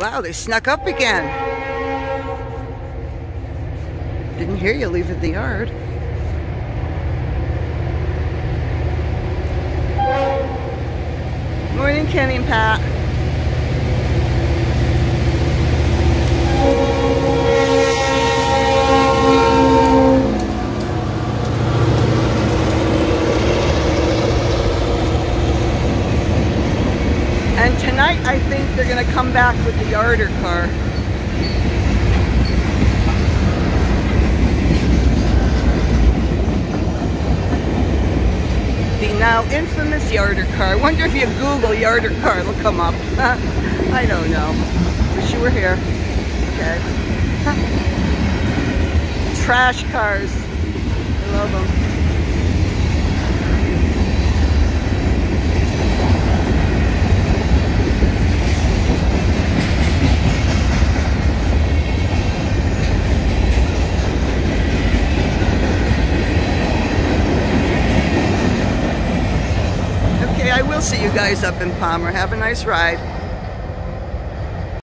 Wow, they snuck up again. Didn't hear you leaving the yard. Morning, Kenny and Pat. And tonight, I think they're going to come back with the Yarder car. The now infamous Yarder car. I wonder if you Google Yarder car, it'll come up. I don't know. Wish you were here. Okay. Trash cars. I love them. I will see you guys up in Palmer. Have a nice ride.